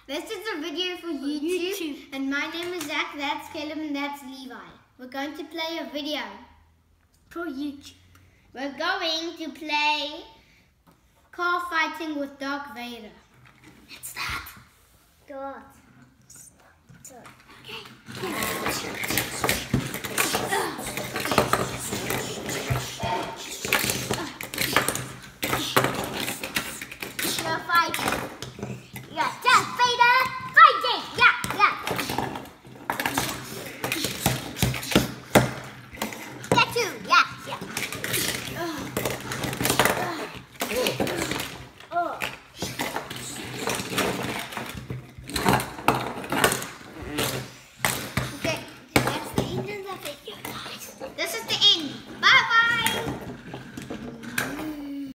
This is a video for YouTube. And my name is Zach, that's Caleb, and that's Levi. We're going to play a video for YouTube. We're going to play car fighting with Darth Vader. Let's start. Go on. Okay.